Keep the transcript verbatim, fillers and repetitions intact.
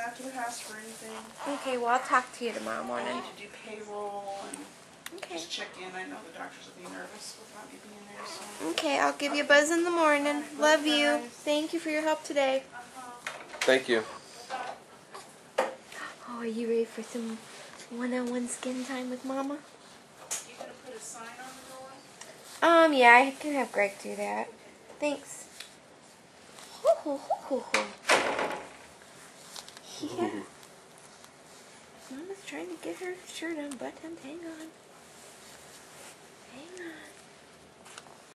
out to the house for anything. Okay, well, I'll talk to you tomorrow I morning. need to do payroll and Okay. just check in. I know the doctors will be nervous without me being there. So. Okay, I'll give you a buzz in the morning. Right, love love you. guys. Thank you for your help today. Uh-huh. Thank you. Oh, are you ready for some one-on-one skin time with Mama? You gonna put a sign on the door? Um, yeah, I can have Greg do that. Thanks. Ho, ho, ho, ho, ho. Yeah. Mama's trying to get her shirt unbuttoned. Hang on.